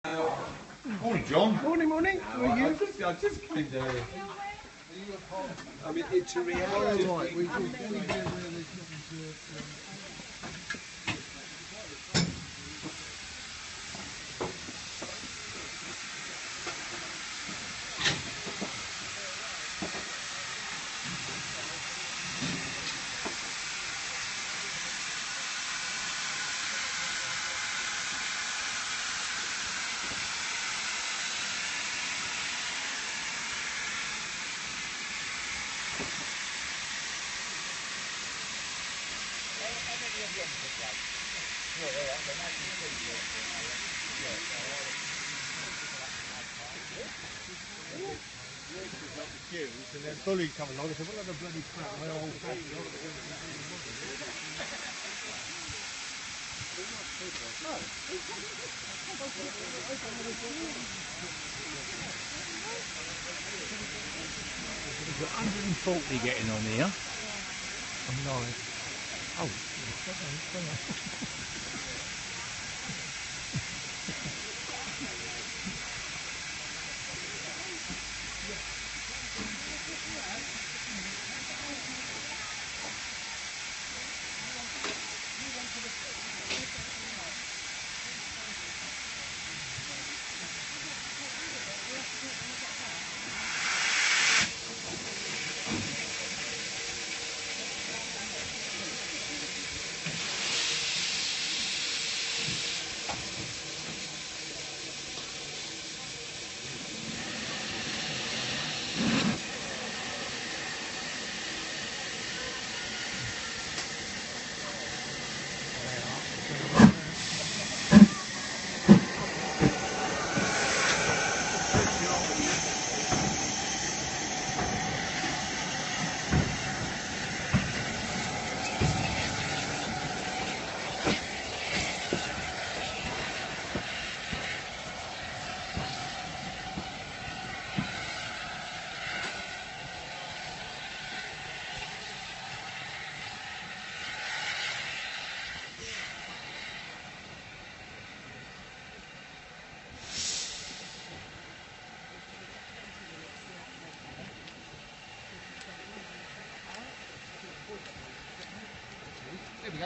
Morning, John. Morning, morning. How are you? I just came down. I mean, it's a reality. Oh, right. We and then bullies come along and say, what are the bloody crap, my old fashioned. We've got 140 getting on here. I'm live. Oh, There we go.